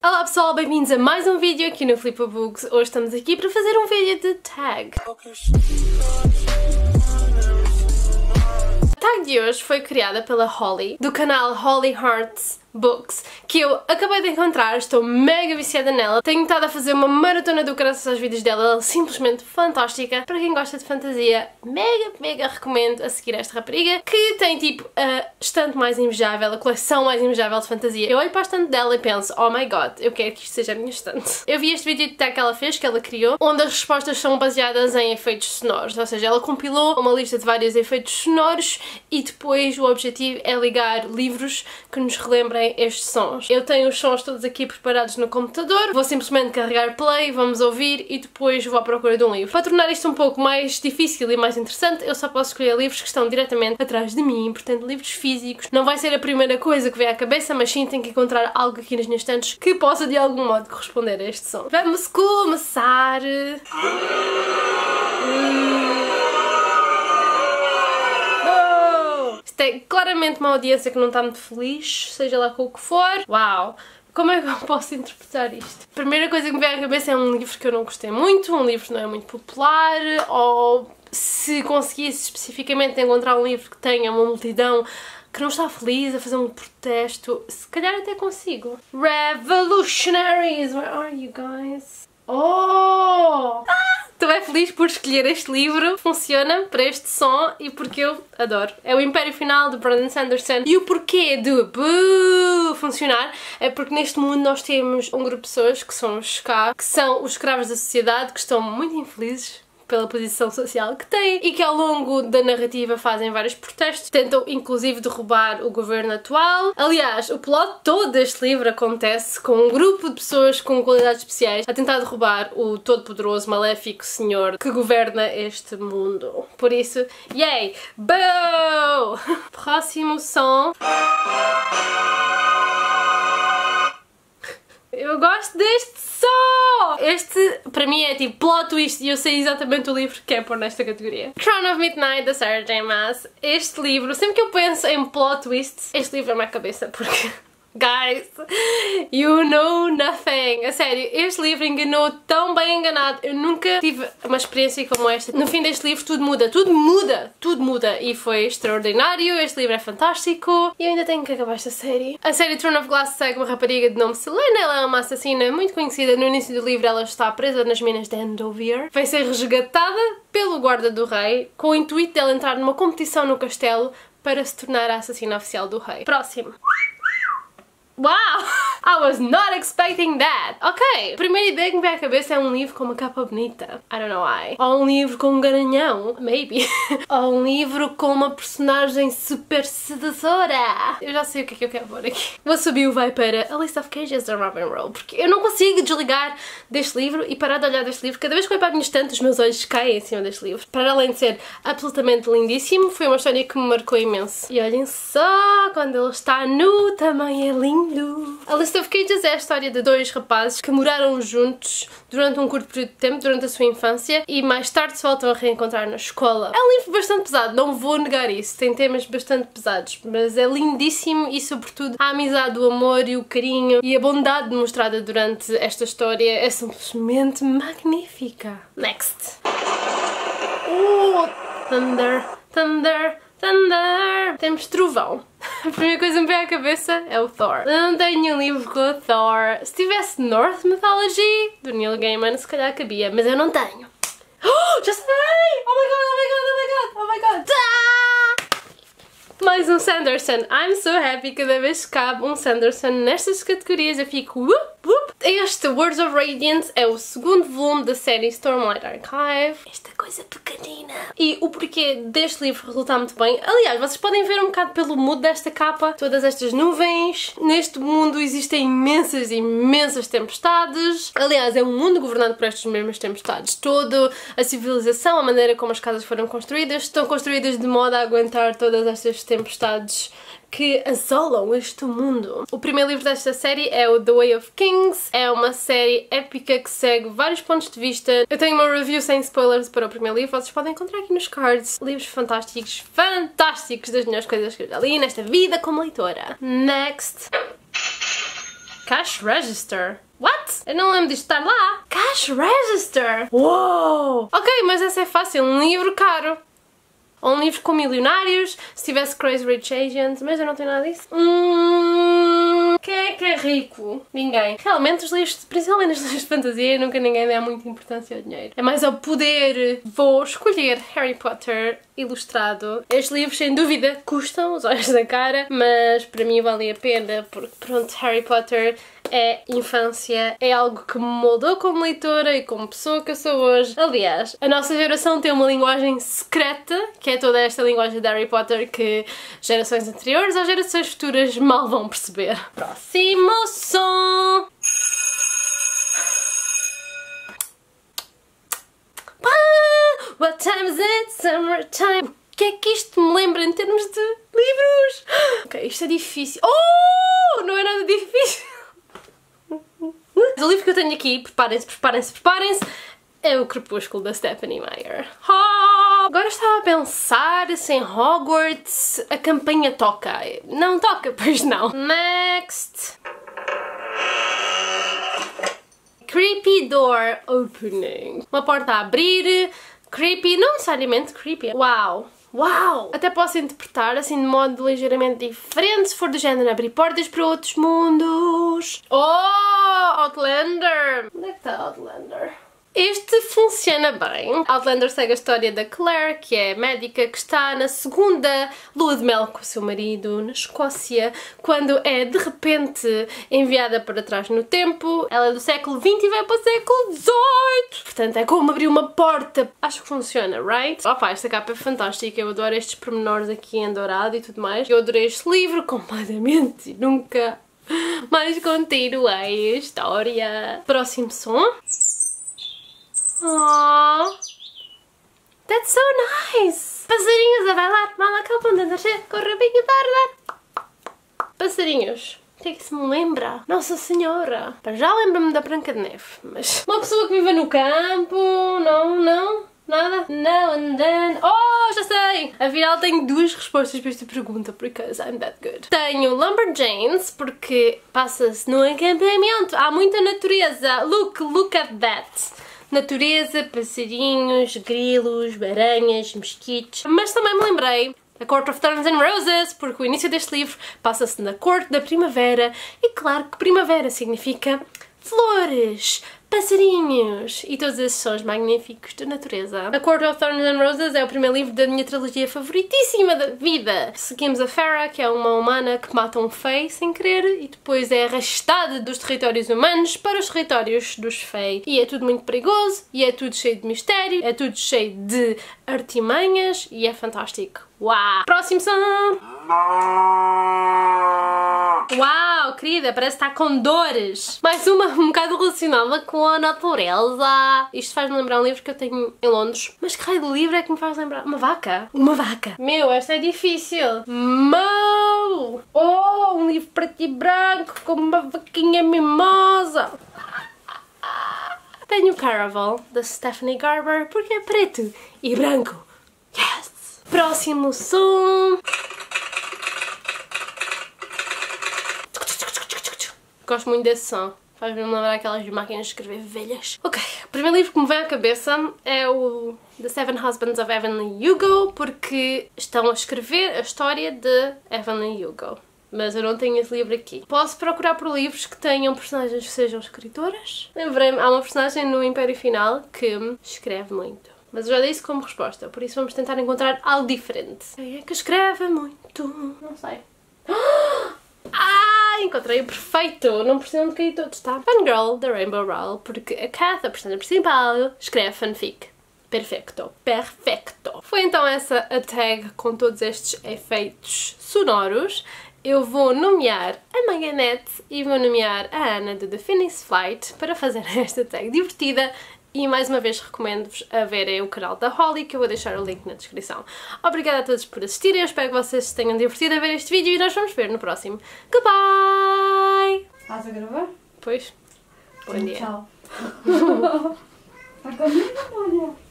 Olá pessoal, bem-vindos a mais um vídeo aqui no Flipabooks. Hoje estamos aqui para fazer um vídeo de tag. A tag de hoje foi criada pela Holly, do canal Holly Hearts Books, que eu acabei de encontrar, estou mega viciada nela. Tenho estado a fazer uma maratona do graças aos vídeos dela, ela é simplesmente fantástica. Para quem gosta de fantasia, mega recomendo a seguir esta rapariga, que tem tipo a estante mais invejável, a coleção mais invejável de fantasia. Eu olho para a estante dela e penso, oh my god, eu quero que isto seja a minha estante. Eu vi este vídeo de tag que ela fez, que ela criou, onde as respostas são baseadas em efeitos sonoros, ou seja, ela compilou uma lista de vários efeitos sonoros e depois o objetivo é ligar livros que nos relembrem estes sons. Eu tenho os sons todos aqui preparados no computador, vou simplesmente carregar play, vamos ouvir e depois vou à procura de um livro. Para tornar isto um pouco mais difícil e mais interessante, eu só posso escolher livros que estão diretamente atrás de mim, portanto livros físicos. Não vai ser a primeira coisa que vem à cabeça, mas sim tenho que encontrar algo aqui nas minhas estantes que possa de algum modo corresponder a este som. Vamos começar! Isto é claramente uma audiência que não está muito feliz, seja lá com o que for. Uau! Como é que eu posso interpretar isto? A primeira coisa que me vem à cabeça é um livro que eu não gostei muito, um livro que não é muito popular, ou se conseguisse especificamente encontrar um livro que tenha uma multidão que não está feliz a fazer um protesto, se calhar até consigo. Revolutionaries, where are you guys? Oh! Estou bem feliz por escolher este livro, funciona para este som e porque eu adoro. É o Império Final de Brandon Sanderson e o porquê de funcionar é porque neste mundo nós temos um grupo de pessoas que são os ska, que são os escravos da sociedade, que estão muito infelizes pela posição social que têm e que ao longo da narrativa fazem vários protestos, tentam inclusive derrubar o governo atual. Aliás, o plot todo deste livro acontece com um grupo de pessoas com qualidades especiais a tentar derrubar o todo-poderoso, maléfico senhor que governa este mundo. Por isso, yay! Boo! Próximo som. Eu gosto deste som! Este, para mim, é tipo plot twist e eu sei exatamente o livro que é pôr nesta categoria. Crown of Midnight, da Sarah J Maas. Este livro, sempre que eu penso em plot twist, este livro é a minha cabeça, porque... Guys, you know nothing. A sério, este livro enganou tão bem enganado. Eu nunca tive uma experiência como esta. No fim deste livro tudo muda, tudo muda. E foi extraordinário, este livro é fantástico. E eu ainda tenho que acabar esta série. A série Throne of Glass segue uma rapariga de nome Selena. Ela é uma assassina muito conhecida. No início do livro ela está presa nas minas de Endovier. Vai ser resgatada pelo guarda do rei, com o intuito dela entrar numa competição no castelo para se tornar a assassina oficial do rei. Próximo. Wow! I was not expecting that! Ok, a primeira ideia que me vem à cabeça é um livro com uma capa bonita. I don't know why. Ou um livro com um garanhão. Maybe. Ou um livro com uma personagem super sedutora. Eu já sei o que eu quero pôr aqui. O assobio vai para A List of Cages da Robin Rowe, porque eu não consigo desligar deste livro e parar de olhar deste livro. Cada vez que eu olho para a minha estante, os meus olhos caem em cima deste livro. Para além de ser absolutamente lindíssimo, foi uma história que me marcou imenso. E olhem só, quando ele está nu, também é lindo. A List of Cages é a história de dois rapazes que moraram juntos durante um curto período de tempo, durante a sua infância, e mais tarde se voltam a reencontrar na escola. É um livro bastante pesado, não vou negar isso, tem temas bastante pesados, mas é lindíssimo e sobretudo a amizade, o amor e o carinho e a bondade demonstrada durante esta história é simplesmente magnífica. Next! Thunder, thunder, thunder! Temos trovão. A primeira coisa que me vem à cabeça é o Thor. Eu não tenho nenhum livro com o Thor. Se tivesse Norse Mythology, do Neil Gaiman, se calhar cabia, mas eu não tenho. Oh, já sei! Oh my god, oh my god, oh my god, oh my god! Mais um Sanderson. I'm so happy cada vez que cabe um Sanderson nestas categorias. Eu fico whoop, whoop. Este Words of Radiance é o segundo volume da série Stormlight Archive. Esta coisa pequenina. E o porquê deste livro resultar muito bem. Aliás, vocês podem ver um bocado pelo mood desta capa. Todas estas nuvens. Neste mundo existem imensas tempestades. Aliás, é um mundo governado por estas mesmas tempestades. Toda a civilização, a maneira como as casas foram construídas, estão construídas de modo a aguentar todas estas tempestades que assolam este mundo. O primeiro livro desta série é o The Way of Kings. É uma série épica que segue vários pontos de vista. Eu tenho uma review sem spoilers para o primeiro livro, vocês podem encontrar aqui nos cards. Livros fantásticos, das melhores coisas que eu já li nesta vida como leitora. Next! Cash Register. What? Eu não lembro disto estar lá. Cash Register. Uou! Ok, mas essa é fácil. Um livro caro. Ou um livro com milionários. Se tivesse Crazy Rich Asians. Mas eu não tenho nada disso. Quem é rico? Ninguém. Realmente os livros, principalmente os livros de fantasia, nunca ninguém dá muita importância ao dinheiro. É mais ao poder. Vou escolher Harry Potter ilustrado. Estes livros, sem dúvida, custam os olhos da cara, mas para mim vale a pena, porque pronto, Harry Potter é infância, é algo que me moldou como leitora e como pessoa que eu sou hoje. Aliás, a nossa geração tem uma linguagem secreta, que é toda esta linguagem de Harry Potter que gerações anteriores ou gerações futuras mal vão perceber. Próximo som! What time is it? Summertime. O que é que isto me lembra em termos de livros? Ok, isto é difícil. Oh! Não é nada difícil. O livro que eu tenho aqui, preparem-se, é O Crepúsculo, da Stephenie Meyer. Oh! Agora estava a pensar se em Hogwarts a campanha toca. Não toca, pois não. Next. Creepy door opening. Uma porta a abrir. Creepy, não necessariamente creepy. Uau! Uau! Até posso interpretar assim de modo ligeiramente diferente se for do género abrir portas para outros mundos. Oh! Outlander! Onde é que está Outlander? Este funciona bem. Outlander segue a história da Claire, que é médica, que está na segunda lua de mel com o seu marido na Escócia, quando é de repente enviada para trás no tempo. Ela é do século XX e vai para o século XVIII. Portanto, é como abrir uma porta. Acho que funciona, right? Opa, esta capa é fantástica. Eu adoro estes pormenores aqui em dourado e tudo mais. Eu adorei este livro completamente e nunca mais continuei a história. Próximo som. Oh, that's so nice! Passarinhos a bailar, mal acabam de nascer, corre bem e tarde. Passarinhos. O que é que se me lembra? Nossa Senhora! Para já lembra-me da Branca de Neve, mas... Uma pessoa que vive no campo... Não? Nada? Não, and then... Oh, já sei! Afinal tenho duas respostas para esta pergunta, because I'm that good. Tenho Lumberjanes, porque passa-se no acampamento, há muita natureza. Look at that! Natureza, passarinhos, grilos, aranhas, mosquitos. Mas também me lembrei A Court of Thorns and Roses, porque o início deste livro passa-se na corte da primavera e claro que primavera significa flores, passarinhos e todos esses sons magníficos da natureza. A Court of Thorns and Roses é o primeiro livro da minha trilogia favoritíssima da vida. Seguimos a Farah, que é uma humana que mata um Fae sem querer e depois é arrastada dos territórios humanos para os territórios dos Fae. E é tudo muito perigoso, e é tudo cheio de mistério, é tudo cheio de artimanhas e é fantástico. Uau! Próximo som! Uau, querida, parece que está com dores. Mais uma um bocado relacionada com a natureza. Isto faz-me lembrar um livro que eu tenho em Londres. Mas que raio de livro é que me faz lembrar? Uma vaca? Uma vaca. Meu, esta é difícil. Mo! Oh, um livro preto e branco com uma vaquinha mimosa. Tenho Caraval, da Stephanie Garber, porque é preto e branco. Yes! Próximo som. Gosto muito desse som. Faz-me lembrar aquelas máquinas de escrever velhas. Ok, o primeiro livro que me vem à cabeça é o The Seven Husbands of Evelyn Hugo, porque estão a escrever a história de Evelyn Hugo. Mas eu não tenho esse livro aqui. Posso procurar por livros que tenham personagens que sejam escritoras? Lembrei-me, há uma personagem no Império Final que escreve muito. Mas eu já dei isso como resposta, por isso vamos tentar encontrar algo diferente. Quem é que escreve muito? Não sei. Ah, encontrei o perfeito! Não precisam de cair todos, tá? Fangirl, da Rainbow Rowell, porque a Kath, a personagem principal, escreve fanfic. Perfecto. Perfecto. Foi então essa a tag com todos estes efeitos sonoros. Eu vou nomear a Meganette e vou nomear a Ana do The Phoenix Flight para fazer esta tag divertida. E mais uma vez recomendo-vos a verem o canal da Holly, que eu vou deixar o link na descrição. Obrigada a todos por assistirem, eu espero que vocês se tenham divertido a ver este vídeo e nós vamos ver no próximo. Goodbye! Estás a gravar? Pois. Bom dia. Tchau. Está comigo, olha.